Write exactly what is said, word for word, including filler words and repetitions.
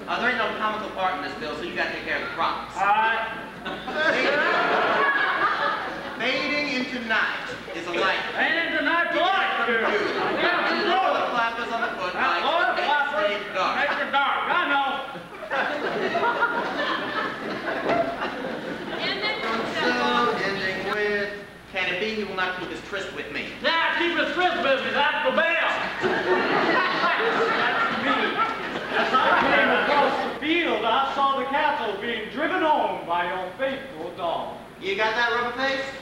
Uh, there ain't no comical part in this, Bill, so you gotta take care of the props. All right. Fading into night is a light. Fading into night, light, girl. Yeah, and lower the flappers on the footlights. Lower the flappers. Make it dark. Make it dark. I know. So, ending with, can it be he will not keep his tryst with me? Yeah, keep his tryst with me. That's the bell. That's me. As I came across the field, I saw the cattle being driven home by your faithful dog. You got that, Rubberface?